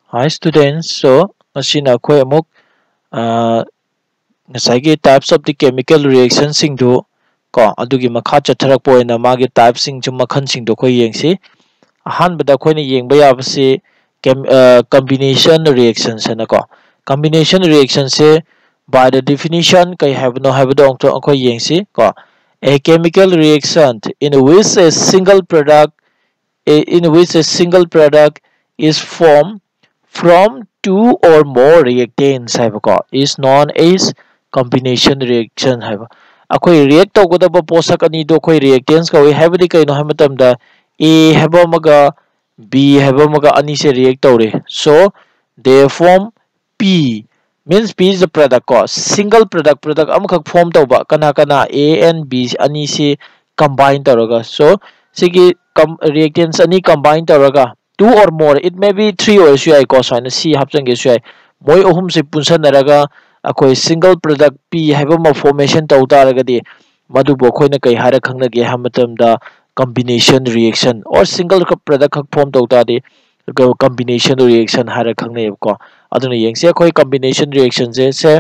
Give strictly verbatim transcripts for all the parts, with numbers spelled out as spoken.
Hi students, so machine akhoi amuk uh, ngasai types of the chemical reaction sing do ko adugi makha chatharak poina magi types sing chu makhan sing do khoi yengsi ahan bada khoi na yengba yabasi chem uh, combination reaction se na ko combination reaction se by the definition kai have no have do to khoi yengsi ko a chemical reaction in which a single product a- in which a single product is formed from two or more reactants haibako is known as combination reaction haiba akoi react tawgadaba posak ani do khoi reactants ka we haibadi kaino hai matamda a haiba maga b haiba maga ani se react tawre so they form p means p is the product ko single product product amakak form tawba kana kana a and b ani se combine tawraga so sigi com reactants ani combine tawraga two or more it may be three or so ko saina c hapchang ge so moi ohum se punsan naraga akoi single product p haiba ma formation taw taraga di madu bo khoina kai hara khangna ge hamatam da combination reaction or single product khak form taw ta di combination reaction hara khangna ko aduna yengse khoi combination reaction je se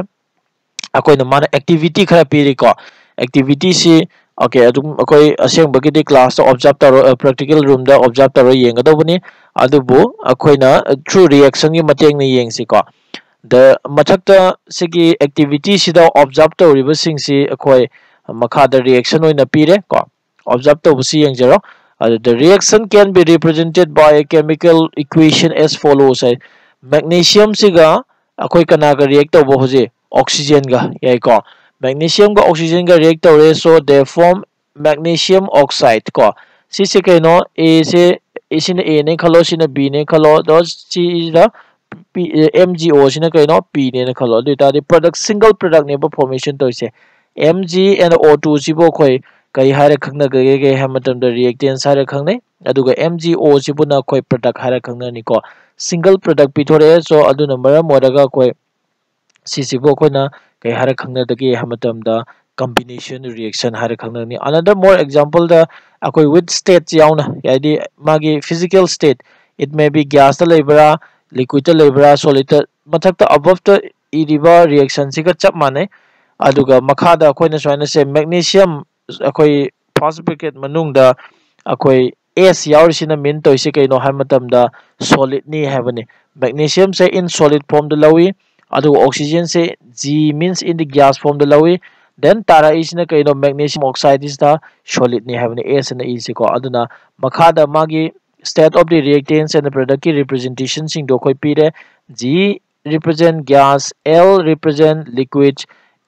akoi na mana activity khara piri ko activity si okay adum akoi aseng bagi di class to observe taro practical room da observe taro yenga do bani adubu akoi na through reaction gi mateng ni yengsi ko the mathakta sigi activity sida observe to riba sing si akoi makha da reaction oina pire ko observe to busi yengjero uh, the reaction can be represented by a chemical equation as follows hai magnesium siga akoi kana ga react to bo hoje oxygen ga yai ko magnesium ga oxygen ga react tore so they form magnesium oxide ko si se kaino a se isina a ne khalo sina b ne khalo those si the P, M G O sina kaino P ne na khalo du ta di product single product ne ba formation to se M G and O two si bo khoi kai hare khangna ge ge ha matam da reactants hare khangne aduga M G O si bu na khoi product hare khangna ni ko single product pithore so adu number modaga khoi si si bo khoi na kai hare khangna da ge ha matam da combination reaction hare khangna ni another more example da akoi with state yauna yadi magi physical state it may be gas ta lebra liquid ta lebra solid ta mathak ta above ta iriba reaction si ka chap mane aduga makha da khoi na swaina se magnesium akoi first bracket manung da akoi s yaur sina min to ise kaino ha matam da solid ni habani magnesium se in solid form da lawi adu oxygen se g means in the gas form da lawi then tara is na kaino magnesium oxide is the solid ni having s and e ko aduna makha da magi state of the reactants and the product ki representation sing do khoi pire g represent gas l represent liquid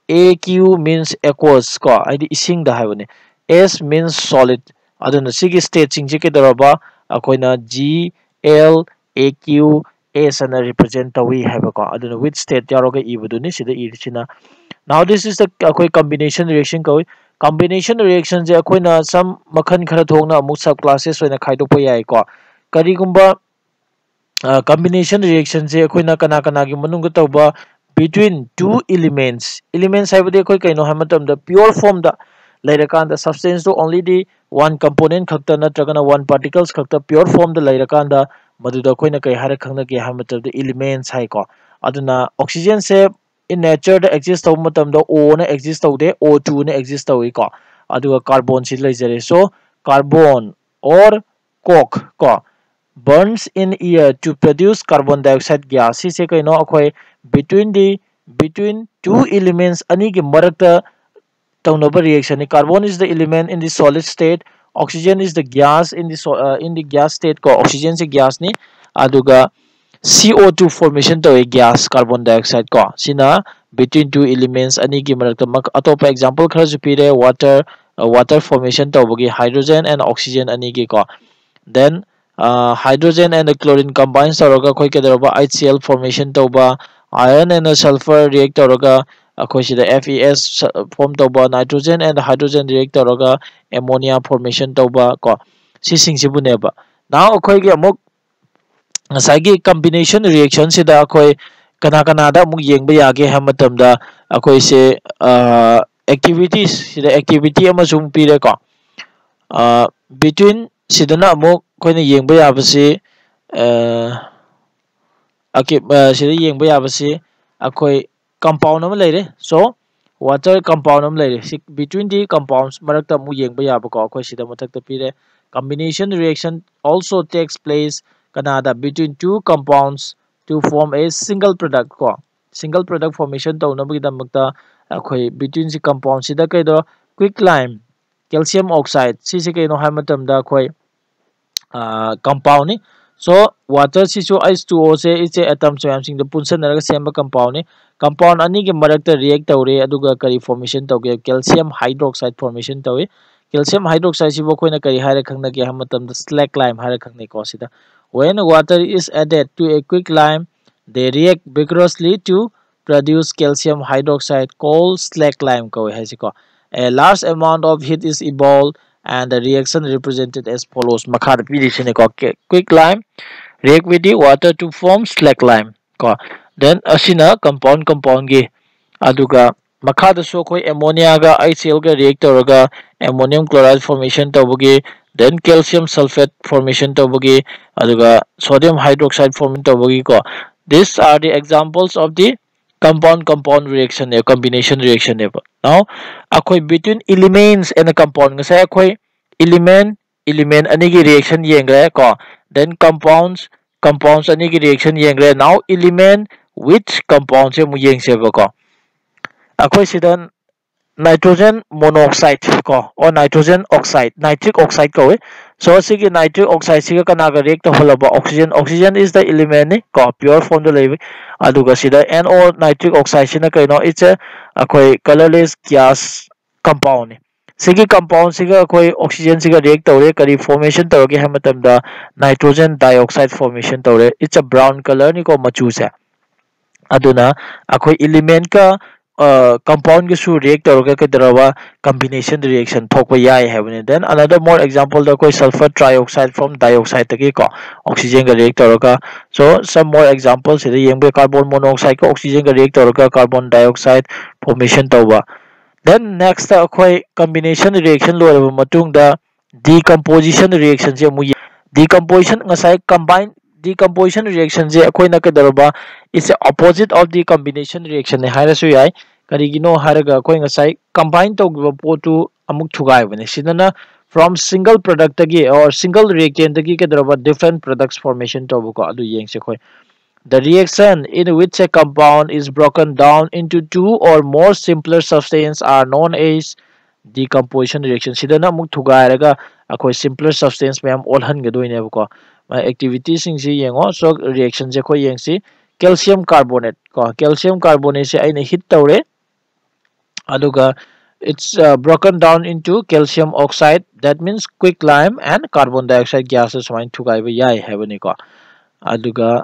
aq means aqueous ko id ising da having s means solid aduna sigi state sing ke daraba akoina g l aq s and represent tawi have ko aduna which state yaroga ibuduni sida irisina now this is the akoi combination reaction koi combination reaction je akoi na some makhan khara thongna amuk sub classes oina khaidok pa yai ko kari gumba combination reaction je akoi na kana kana gi manung ga tawba between two elements elements haibade akoi kaino hamatam da pure form da lairakan da substance to only the one component khakta natragana one particles khakta pure form da lairakan da maduda akoi na kai hara khangna ge hamatam da elements hai ko aduna oxygen se in nature da exist tau matam da O na exist tau de O two na exist tau ko aduga carbon si leijare so carbon or coke ko burns in air to produce carbon dioxide gas si se kaino akhoi between the between two elements ani gi marakta taunaba reaction carbon is the element in the solid state oxygen is the gas in the so, uh, in the gas state ko oxygen se gas ni aduga C O two formation to a gas carbon dioxide ko sina between two elements ani gi marakta mak atopa example khara jupire water uh, water formation to bogi hydrogen and oxygen ani gi ko then uh, hydrogen and the chlorine combines toroga khoi ke daroba H C l formation to ba iron and the sulfur react toroga akhoi sida F E S form to ba nitrogen and hydrogen react toroga ammonia formation to ba ko si sing si bu ne ba now akhoi gi amuk ngasagi combination reaction sida akhoi kana kana da amuk yengba yage ha matam da akhoi se uh, activities sida activity ama sum pire ko uh, between sidana amuk koina yengba yabase uh, akip sida yengba yabasi akoi compound am leire. So water compound am leire si between the compounds marakta mu yengba yaba ko akoi sida mathakta pire. Combination reaction also takes place kanada between two compounds to form a single product ko. Single product formation taunabagi damakta akoi between the compounds sida kaido quicklime calcium oxide si si kaino hai matamda akoi uh, compound ni. So water sisu H two O se ite atom soyam sing the punsan naraga semba compound ni. Compound ani ke marakta react tawre aduga kari formation tawge calcium hydroxide formation tawe. Calcium hydroxide sibo koina kari haira khangna ke hamatam the slack lime haira khangne ko sida. When water is added to a quicklime, they react vigorously to produce calcium hydroxide called slack lime ko hasiko. A large amount of heat is evolved and the reaction represented as follows. Makhar pidisine ko quicklime react with the water to form slack lime ko. Then asina compound compound gi aduga makhada so koi ammonia ga HCl ga react tawraga ammonium chloride formation tawbagi, then calcium sulfate formation tawbagi aduga sodium hydroxide formation tawbagi ko. These are the examples of the compound compound reaction a combination reaction now akoi between elements and a compound ngasai akoi element element ani gi reaction yengre ko, then compounds compounds ani gi reaction yengre. Now element which compounds se mu yengse ba ko akoi sidan nitrogen monoxide ko or nitrogen oxide nitric oxide ko. So sigi nitric oxide siga kanaga react to holaba oxygen. Oxygen is the element ni ko pure form the levi aduga sida no nitric oxide sina kaino it's a akoi colorless gas compound ni. Sigi compound siga akoi oxygen siga react tawre kari formation tawge hamatam da nitrogen dioxide formation tawre. It's a brown color ni ko machu se aduna akoi element ka uh, compound ke su react tawga ke darawa combination reaction thokpa yai habane. Then another more example da koi sulfur trioxide from dioxide take ko oxygen ka react tawga. So some more examples ida yengbe carbon monoxide ko oxygen ka react tawga carbon dioxide formation tawba. Then next da koi combination reaction lo raba matung da decomposition reaction je mu decomposition ngasai combine decomposition reaction je akoi na ke daraba is the opposite of the combination reaction ne haira su yai karigino haraga koi ngasai combine tawgiba potu amuk thugai bane sidana from single product tagi or single reactant tagi ke daraba different products formation tawbuko adu yengse khoi. The reaction in which a compound is broken down into two or more simpler substances are known as decomposition reaction. Sidana amuk thugairaga akoi simpler substance mayam olhan gadoine ko my activities sing si yengo. So reaction je ko yengsi calcium carbonate ko calcium carbonate se aina hit tawre aduga it's uh, broken down into calcium oxide, that means quicklime, and carbon dioxide gases main thugai ba yai habani ko aduga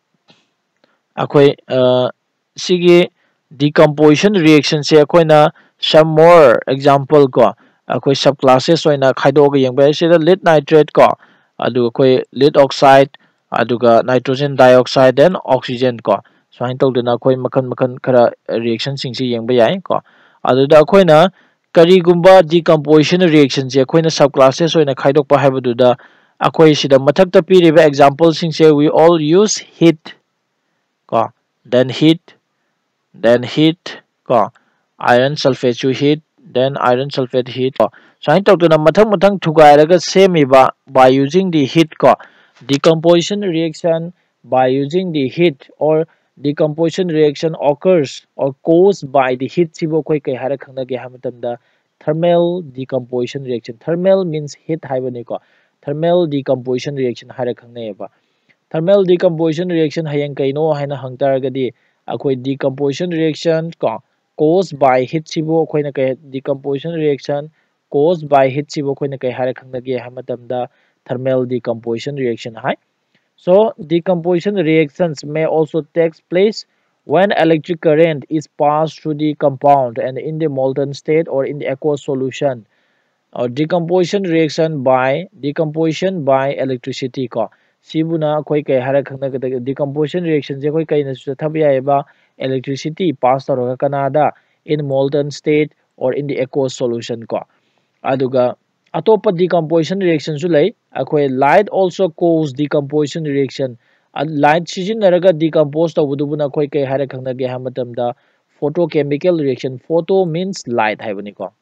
akoi uh, sigi decomposition reaction se akoi na some more example ko akoi subclasses oina khaido ga yengba se lead nitrate ko adu akoi lead oxide aduga nitrogen dioxide and oxygen ko so hain tawduna akoi makhan makhan khara reaction sing si yengba yai ko aduda akoi na karigumba decomposition reaction je akoi na subclasses oina khaidok pa habududa akoi sida mathakta piriba example sing se we all use heat ko, then heat, then heat ko iron sulfate chu heat, then iron sulfate heat ko so hain tawduna mathang mathang thugairaga semiba by using the heat ko. Decomposition reaction by using the heat or decomposition reaction occurs or caused by the heat sibo koi kai hara khangna ge hamatam da thermal decomposition reaction. Thermal means heat haibani ko thermal decomposition reaction hara khangna ba. Thermal decomposition reaction hayang kaino haina hangtaragadi akoi decomposition reaction ko caused by heat sibo koi na kai decomposition reaction caused by heat sibo koi na kai hara khangna ge hamatam da thermal decomposition reaction hai. So decomposition reactions may also take place when electric current is passed through the compound and in the molten state or in the aqueous solution. Or decomposition reaction by decomposition by electricity ko sibuna koi kai hara khangna ga decomposition reaction je koi kai na su thabya ba electricity pass taro kanada in molten state or in the aqueous solution ko aduga atopa decomposition reaction su lai akoi light also cause decomposition reaction light sizinaraga decompose tawbudubuna khoi kai hara khangnage ha matamda photochemical reaction. Photo means light haibani ko.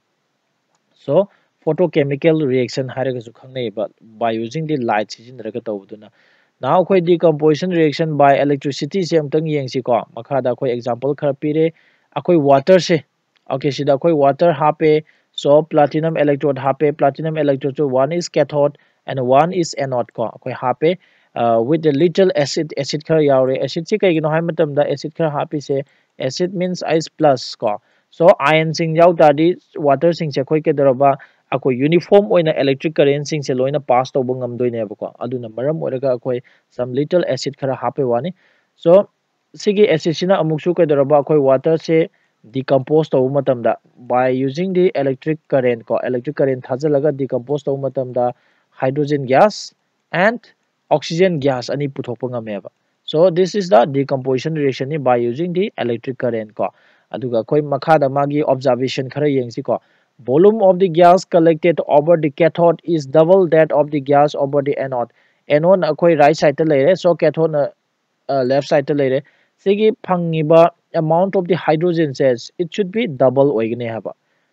So photochemical reaction haraga su khangnai ba by using the light sizinaraga tawbuduna. Now khoi decomposition reaction by electricity se amtang yengsi ko makhada khoi example khar pire akhoi water se. Okay, sida khoi water hape, so platinum electrode hape, platinum electrode so one is cathode and one is anode ko akhoi hape uh, with a little acid. Acid khar yaure acid se kai gino hai matam da acid khar hape se. Acid means ice plus ko. So ion sing yaw tadi water sing se khoi ke daraba ako uniform oina electric current sing se loina pass to bungam doine ba ko aduna maram oraga akoi some little acid khara hape wani. So sigi acid sina amuk su kai daraba akoi water se decompose to matam da by using the electric current ko electric current thajalaga decompose to matam da hydrogen gas and oxygen gas ani puthokpa ngame ba. So this is the decomposition reaction by using the electric current ko. Aduga koi makha da magi observation khara yengsi ko. Volume of the gas collected over the cathode is double that of the gas over the anode. Anode akoi right side ta lere, so cathode na uh, left side ta lere. Sigi phangiba amount of the hydrogen says it should be double oigane haba.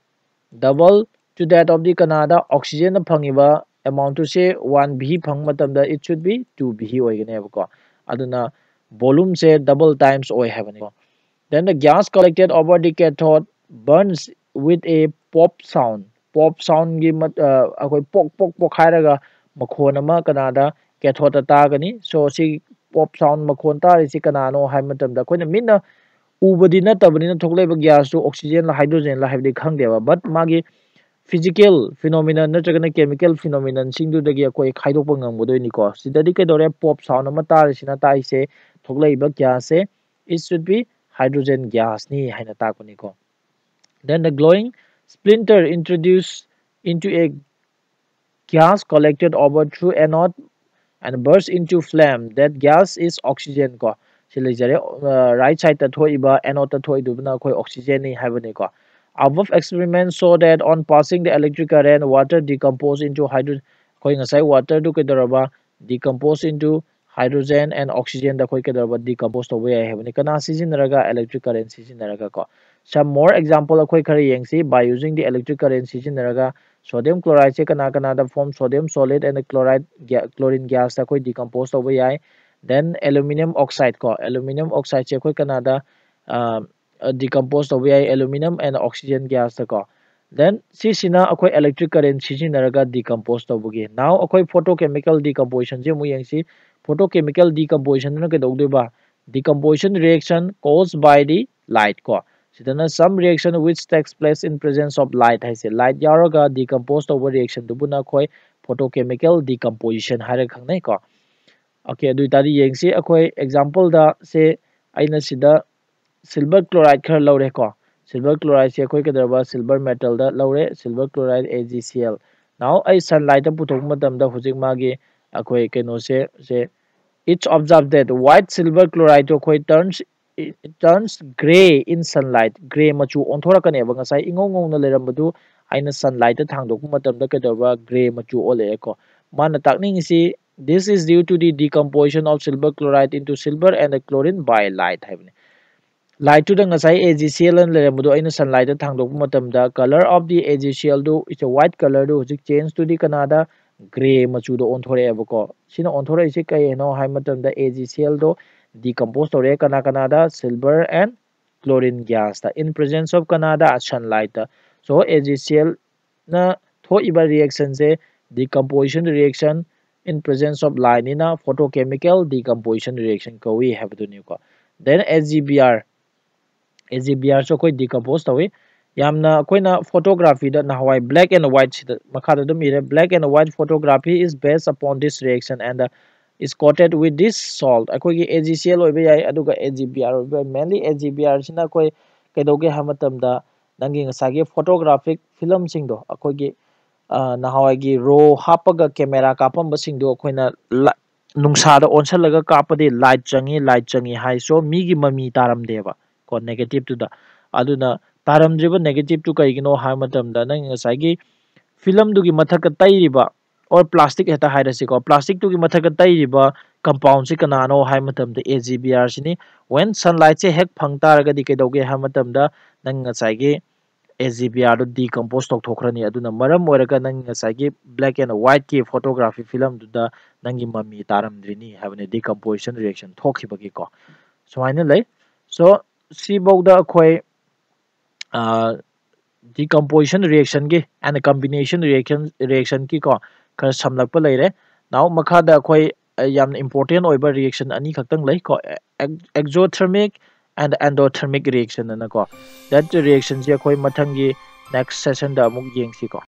Double to that of the Canada oxygen na phangiba amount to say one B phang matamda it should be two B oigane haba ko. Aduna volume say double times oi habani ko. Then the gas collected over the cathode burns with a pop sound. Pop sound gi mat akoi pok pok pok hairaga makhon ama kanada cathode ta gani. So si pop sound makhon ta ri si kanano hai matamda koina minna ubadi na tabani na thokleba gas to oxygen la hydrogen la habdi khangdeba but magi physical phenomenon natragana chemical phenomenon singdu dagi akoi khaidokpa ngamgodoi ni ko. Sidadi ke dore pop sound ama ta ri sina tai se thokleba gas se it should be hydrogen gas ni haina takuni ko. Then the glowing splinter introduced into a gas collected over through anode and burst into flame. That gas is oxygen ko. Silejare uh, right side ta thoiba anode ta thoidubna khoi oxygen ni habani ko. Above experiments show that on passing the electric current water decompose into hydrogen khoi ngasai water du kedaraba decompose into hydrogen and oxygen da khoi kedaraba decompose to way habani kana sizinaraga electric current sizinaraga ko. Some more example akhoi khare yengsi by using the electric current sizinaraga sodium chloride se kana kana da form sodium solid and the chloride ga, chlorine gas da khoi decompose to way. Then aluminum oxide ko aluminum oxide se khoi kana da uh, uh, decompose to way aluminum and oxygen gas da ko. Then si sina akhoi electric current sizinaraga decompose to bugi. Now akhoi photochemical decomposition je mu yengsi photochemical decomposition na ke dogdeba decomposition reaction caused by the light ko. Sidana some reaction which takes place in presence of light hai se light yaroga decompose over reaction dubuna khoi photochemical decomposition hare khangnai ko. Okay dui tari yengsi akhoi example da se aina sida silver chloride khar lawre ko. Silver chloride se akhoi kedarba silver metal da lawre silver chloride A g C l. Now ai sunlight ta puthok matam da hujik magi akhoi keno se se it's observed that white silver chloride akhoi turns it turns gray in sunlight. Gray machu onthorakane ba ngasai ingong ngong na lerambadu aina sunlight ta thangdok matam da kedarba gray machu ole ko. Mana takning si this is due to the decomposition of silver chloride into silver and the chlorine by light habne. Light to the ngasai A g C l and lerambadu aina sunlight ta thangdok matam da color of the A g C l do is a white color do hujik change to the Canada gray machu do onthore abako. Sina onthore ise kai no hai matam da A g C l do decompose to re kana Canada silver and chlorine gas ta in presence of Canada sunlight ta. So A g C l na thoiba reaction se decomposition reaction in presence of light in a photochemical decomposition reaction ko we have to new ko. Then H G B R H G B R so koi decompose to we yamna koina photography da na hawai black and white makha dum ire black and white photography is based upon this reaction and uh, is coated with this salt akoi A g C l oibe yai aduga H G B R oibe mainly H G B R sina koi kedoge hamatam da nangi ngasagi photographic film sing do akoi gi na hawai gi ro hapaga camera kapam basing do koina nungsa da onsalaga kapade light changi light changi hai so mi gi mami taram deba ko negative to da aduna taram driba negative to kai gino ha matam da nang ngasagi film du gi mathaka tairiba or plastic heta hairasi ko plastic tu gi mathaka tairiba compound si kanano hai matamda A G B R sini when sunlight se hek phang taragadi kaidoge ha matamda nang ngasai ge A G B R do decompose tok thokrani aduna maram oiraga nang ngasai ge black and white ki photography film du da nangi mami taramdrini habane decomposition reaction thokhibagi ko sumaina lay so si bogda khoi uh, decomposition reaction ki and combination reaction reaction ki ko khar samlakpa leire now makhada khoi yam important oiba reaction ani khaktang lay ko exothermic and endothermic reaction na ko that reaction je khoi mathangi next session da amuk yengsi ko